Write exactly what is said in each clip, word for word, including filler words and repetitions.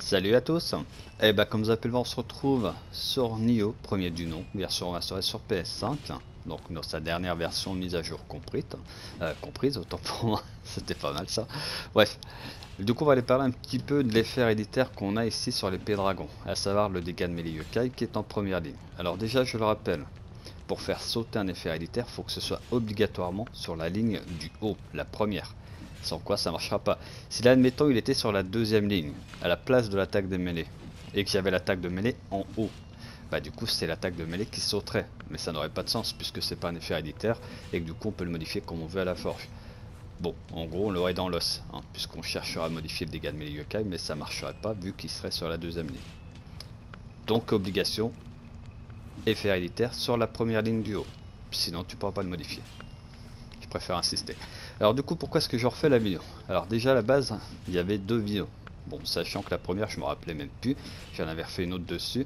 Salut à tous. Et bah comme vous avez pu le voir, on se retrouve sur Nioh, premier du nom, version restaurée sur P S cinq. Donc dans sa dernière version mise à jour comprise, euh, comprise autant pour moi, c'était pas mal ça. Bref, du coup on va aller parler un petit peu de l'effet héréditaire qu'on a ici sur l'épée dragon, à savoir le dégât de mêlée yokai qui est en première ligne. Alors déjà je le rappelle, pour faire sauter un effet héréditaire, il faut que ce soit obligatoirement sur la ligne du haut, la première. Sans quoi ça marchera pas. Si là, admettons, il était sur la deuxième ligne, à la place de l'attaque de mêlée, et que j'avais l'attaque de mêlée en haut, bah du coup c'est l'attaque de mêlée qui sauterait. Mais ça n'aurait pas de sens puisque c'est pas un effet héréditaire et que du coup on peut le modifier comme on veut à la forge. Bon, en gros on l'aurait dans l'os, hein, puisqu'on cherchera à modifier le dégât de mêlée yokai, mais ça marcherait pas vu qu'il serait sur la deuxième ligne. Donc obligation, effet héréditaire sur la première ligne du haut. Sinon tu pourras pas le modifier. Je préfère insister. Alors du coup pourquoi est-ce que je refais la vidéo? Alors déjà à la base il y avait deux vidéos. Bon, sachant que la première je me rappelais même plus, j'en avais refait une autre dessus,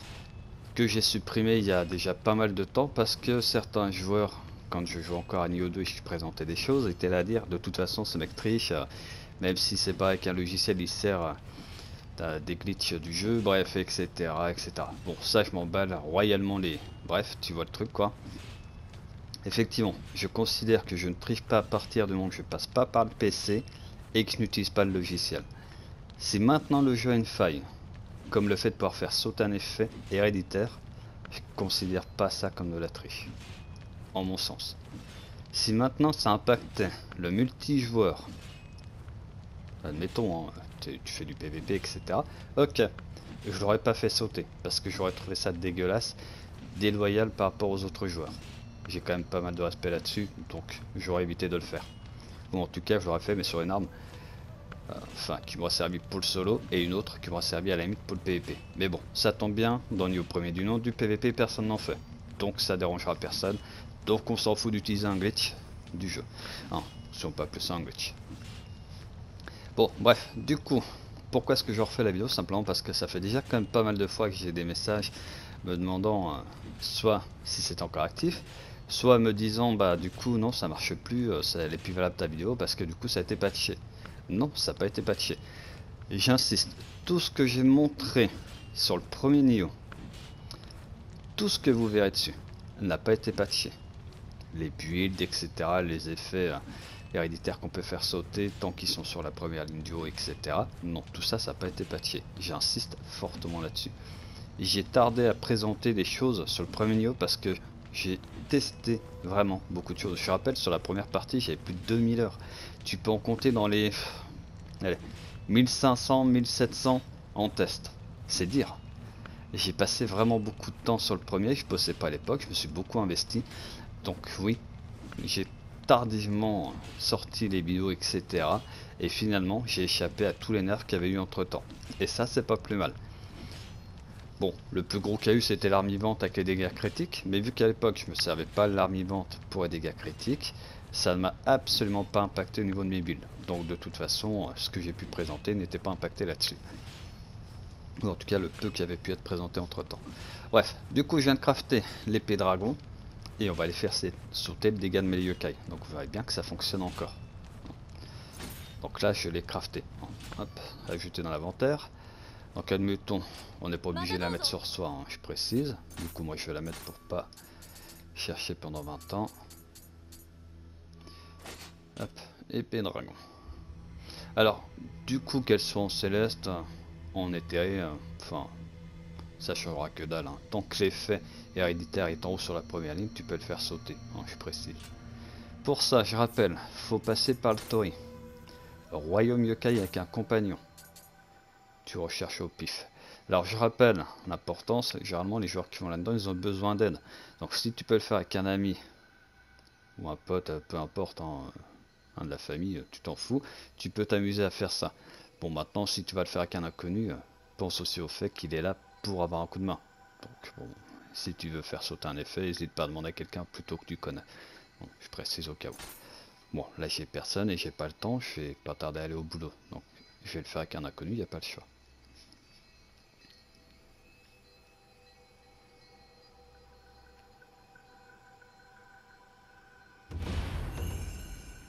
que j'ai supprimé il y a déjà pas mal de temps parce que certains joueurs, quand je jouais encore à Nioh deux et je présentais des choses, étaient là à dire de toute façon ce mec triche, même si c'est pas avec un logiciel il sert à des glitches du jeu, bref, etc, etc. Bon, ça je m'emballe royalement les... Bref, tu vois le truc quoi. Effectivement, je considère que je ne triche pas à partir du moment que je passe pas par le P C et que je n'utilise pas le logiciel. Si maintenant le jeu a une faille, comme le fait de pouvoir faire sauter un effet héréditaire, je considère pas ça comme de la triche, en mon sens. Si maintenant ça impactait le multijoueur, admettons, hein, tu, tu fais du P V P, et cetera. Ok, je l'aurais pas fait sauter, parce que j'aurais trouvé ça dégueulasse, déloyal par rapport aux autres joueurs. J'ai quand même pas mal de respect là-dessus, donc j'aurais évité de le faire. Ou en tout cas, je l'aurais fait, mais sur une arme, euh, enfin, qui m'aurait servi pour le solo, et une autre qui m'aurait servi à la limite pour le P V P. Mais bon, ça tombe bien, dans Nioh premier du nom, du P V P, personne n'en fait. Donc ça dérangera personne. Donc on s'en fout d'utiliser un glitch du jeu. Hein, si on peut appeler ça un glitch. Bon, bref, du coup, pourquoi est-ce que je refais la vidéo? Simplement parce que ça fait déjà quand même pas mal de fois que j'ai des messages me demandant euh, soit si c'est encore actif, soit me disant bah du coup non ça marche plus, euh, ça, elle est plus valable ta vidéo parce que du coup ça a été patché. Non, ça n'a pas été patché. J'insiste, tout ce que j'ai montré sur le premier Nioh, tout ce que vous verrez dessus, n'a pas été patché. Les builds, et cetera, les effets euh, héréditaires qu'on peut faire sauter tant qu'ils sont sur la première ligne du haut, et cetera. Non, tout ça, ça n'a pas été patché. J'insiste fortement là-dessus. J'ai tardé à présenter des choses sur le premier Nioh parce que j'ai testé vraiment beaucoup de choses. Je rappelle, sur la première partie, j'avais plus de deux mille heures. Tu peux en compter dans les allez, mille cinq cents, mille sept cents en test. C'est dire. J'ai passé vraiment beaucoup de temps sur le premier, je ne bossais pas à l'époque, je me suis beaucoup investi. Donc oui, j'ai tardivement sorti les vidéos, et cetera. Et finalement, j'ai échappé à tous les nerfs qu'il y avait eu entre temps. Et ça, c'est pas plus mal. Bon, le plus gros qu'il y a eu c'était l'arme vivante avec les dégâts critiques, mais vu qu'à l'époque je me servais pas de l'arme vivante pour les dégâts critiques, ça ne m'a absolument pas impacté au niveau de mes builds. Donc de toute façon, ce que j'ai pu présenter n'était pas impacté là-dessus. Ou en tout cas le peu qui avait pu être présenté entre temps. Bref, du coup je viens de crafter l'épée dragon, et on va aller faire sauter le dégât de mêlée yokai. Donc vous verrez bien que ça fonctionne encore. Donc là je l'ai crafté. Hop, ajouter dans l'inventaire. Donc admettons, on n'est pas obligé de la mettre sur soi, hein, je précise. Du coup moi je vais la mettre pour pas chercher pendant vingt ans. Hop, épée dragon. Alors, du coup qu'elles soient en céleste, en éthéré, euh, enfin, ça changera que dalle. Hein. Tant que l'effet héréditaire est en haut sur la première ligne, tu peux le faire sauter, hein, je précise. Pour ça, je rappelle, faut passer par le Tori. Royaume yokai avec un compagnon. Tu recherches au pif. Alors je rappelle l'importance, généralement les joueurs qui vont là-dedans ils ont besoin d'aide. Donc si tu peux le faire avec un ami ou un pote, peu importe, hein, un de la famille, tu t'en fous, tu peux t'amuser à faire ça. Bon maintenant si tu vas le faire avec un inconnu, pense aussi au fait qu'il est là pour avoir un coup de main. Donc bon, si tu veux faire sauter un effet, n'hésite pas à demander à quelqu'un plutôt que tu connais. Bon, je précise au cas où. Bon là j'ai personne et j'ai pas le temps, je vais pas tarder à aller au boulot. Donc je vais le faire avec un inconnu, il n'y a pas le choix.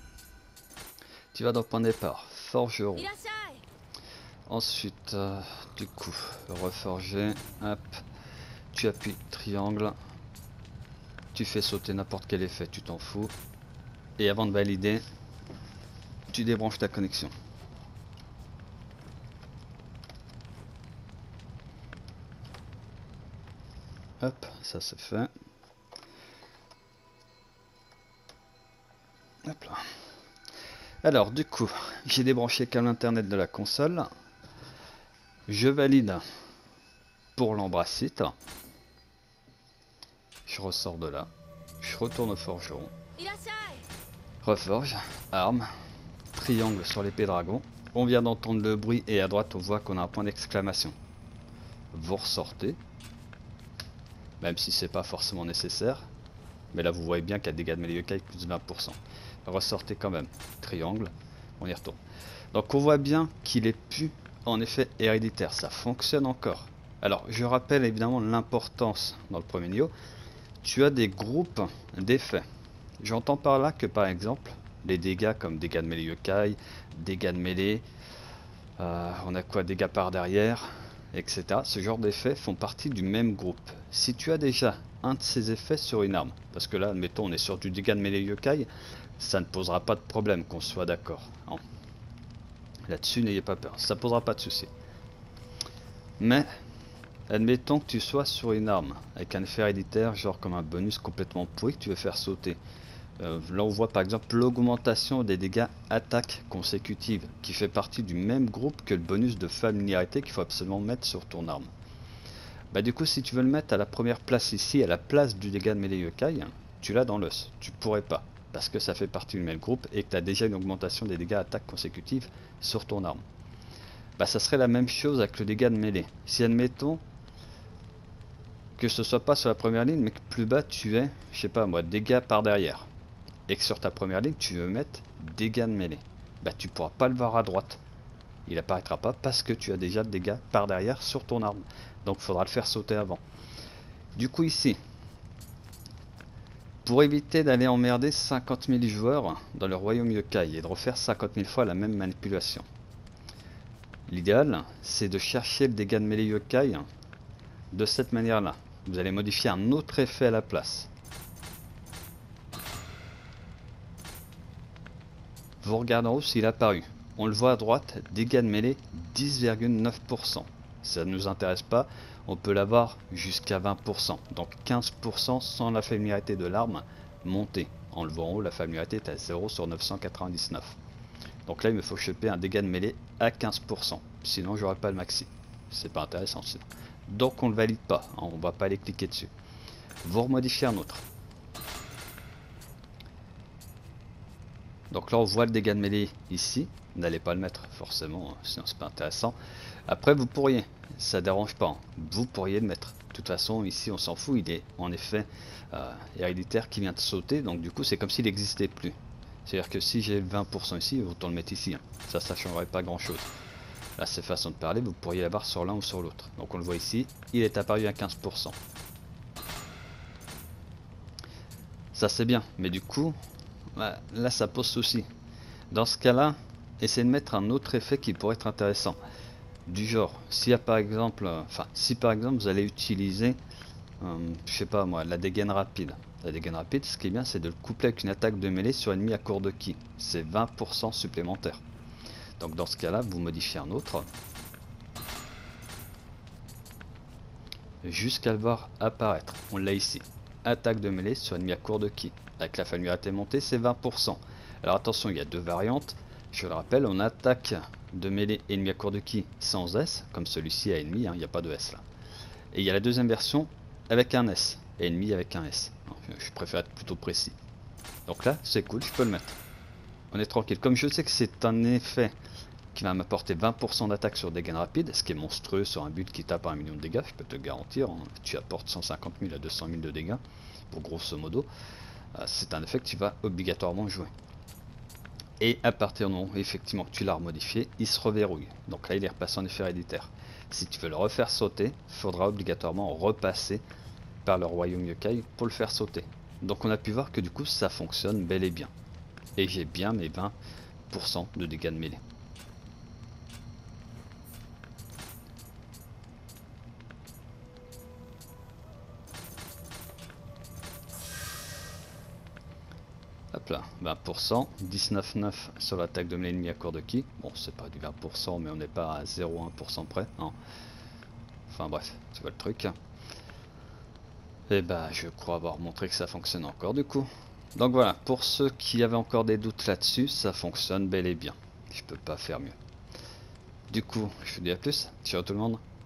Tu vas dans le point de départ, forgeron. Ensuite, euh, du coup, reforger, hop, tu appuies triangle, tu fais sauter n'importe quel effet, tu t'en fous. Et avant de valider, tu débranches ta connexion. Hop, ça c'est fait. Hop là. Alors du coup, j'ai débranché le câble internet de la console. Je valide pour l'embrassite. Je ressors de là. Je retourne au forgeron. Reforge, arme, triangle sur l'épée dragon. On vient d'entendre le bruit et à droite on voit qu'on a un point d'exclamation. Vous ressortez. Même si c'est pas forcément nécessaire. Mais là vous voyez bien qu'il y a dégâts de mêlée yokai plus de vingt pour cent. Ressortez quand même. Triangle. On y retourne. Donc on voit bien qu'il est plus en effet héréditaire. Ça fonctionne encore. Alors je rappelle évidemment l'importance dans le premier niveau. Tu as des groupes d'effets. J'entends par là que par exemple les dégâts comme dégâts de mêlée yokai, dégâts de mêlée, euh, on a quoi, dégâts par derrière, et cetera. Ce genre d'effets font partie du même groupe. Si tu as déjà un de ces effets sur une arme, parce que là admettons on est sur du dégât de mêlée yokai, ça ne posera pas de problème qu'on soit d'accord. Là-dessus n'ayez pas peur, ça posera pas de souci. Mais admettons que tu sois sur une arme avec un effet héréditaire, genre comme un bonus complètement pourri que tu veux faire sauter. Euh, là on voit par exemple l'augmentation des dégâts attaque consécutive qui fait partie du même groupe que le bonus de familiarité qu'il faut absolument mettre sur ton arme. Bah du coup si tu veux le mettre à la première place ici, à la place du dégât de mêlée yokai, tu l'as dans l'os. Tu pourrais pas parce que ça fait partie du même groupe et que tu as déjà une augmentation des dégâts attaque consécutive sur ton arme. Bah ça serait la même chose avec le dégât de mêlée. Si admettons que ce soit pas sur la première ligne mais que plus bas tu es, je sais pas moi, dégâts par derrière, et que sur ta première ligne tu veux mettre dégâts de mêlée, bah tu pourras pas le voir à droite, il apparaîtra pas parce que tu as déjà le dégât par derrière sur ton arme, donc il faudra le faire sauter avant. Du coup ici, pour éviter d'aller emmerder cinquante mille joueurs dans le royaume yokai et de refaire cinquante mille fois la même manipulation, l'idéal c'est de chercher le dégât de mêlée yokai de cette manière là. Vous allez modifier un autre effet à la place. Vous regardez en haut s'il est apparu. On le voit à droite, dégâts de mêlée dix virgule neuf pour cent. Ça ne nous intéresse pas, on peut l'avoir jusqu'à vingt pour cent. Donc quinze pour cent sans la familiarité de l'arme montée. En le voit en haut, la familiarité est à zéro sur neuf cent quatre-vingt-dix-neuf. Donc là il me faut choper un dégât de mêlée à quinze pour cent. Sinon j'aurai pas le maxi. C'est pas intéressant sinon. Donc on ne le valide pas, hein, on va pas aller cliquer dessus. Vous remodifiez un autre. Donc là on voit le dégât de mêlée ici, n'allez pas le mettre forcément, sinon c'est pas intéressant. Après vous pourriez, ça dérange pas, hein. Vous pourriez le mettre. De toute façon ici on s'en fout, il est en effet euh, héréditaire qui vient de sauter, donc du coup c'est comme s'il n'existait plus. C'est-à-dire que si j'ai vingt pour cent ici, autant le mettre ici, hein. Ça, ça changerait pas grand chose. Là c'est façon de parler, vous pourriez l'avoir sur l'un ou sur l'autre. Donc on le voit ici, il est apparu à quinze pour cent. Ça c'est bien, mais du coup, là ça pose souci. Dans ce cas là, essayez de mettre un autre effet qui pourrait être intéressant. Du genre, s'il y a par exemple, enfin si par exemple vous allez utiliser, euh, je sais pas moi, la dégaine rapide. La dégaine rapide, ce qui est bien c'est de le coupler avec une attaque de mêlée sur ennemi à court de ki. C'est vingt pour cent supplémentaire. Donc dans ce cas là, vous modifiez un autre. Jusqu'à le voir apparaître. On l'a ici. Attaque de mêlée sur ennemi à court de ki. Avec la familiarité montée, c'est vingt pour cent. Alors attention, il y a deux variantes. Je le rappelle, on attaque de mêlée ennemi à court de ki sans S, comme celui-ci à ennemi, hein, il n'y a pas de S là. Et il y a la deuxième version avec un S, ennemi avec un S. Je préfère être plutôt précis. Donc là, c'est cool, je peux le mettre. On est tranquille. Comme je sais que c'est un effet qui va m'apporter vingt pour cent d'attaque sur des gains rapides, ce qui est monstrueux sur un build qui tape à un million de dégâts, je peux te garantir, hein, tu apportes cent cinquante mille à deux cent mille de dégâts, pour grosso modo, euh, c'est un effet que tu vas obligatoirement jouer. Et à partir du moment effectivement que tu l'as remodifié, il se reverrouille. Donc là il est repassé en effet héréditaire. Si tu veux le refaire sauter, il faudra obligatoirement repasser par le royaume yokai pour le faire sauter. Donc on a pu voir que du coup ça fonctionne bel et bien. Et j'ai bien mes vingt pour cent de dégâts de mêlée. Hop là, vingt pour cent, dix-neuf virgule neuf sur l'attaque de l'ennemi à court de ki. Bon, c'est pas du vingt pour cent, mais on n'est pas à zéro virgule un pour cent près. Non. Enfin bref, tu vois le truc. Et bah, je crois avoir montré que ça fonctionne encore du coup. Donc voilà, pour ceux qui avaient encore des doutes là-dessus, ça fonctionne bel et bien. Je peux pas faire mieux. Du coup, je vous dis à plus. Ciao tout le monde.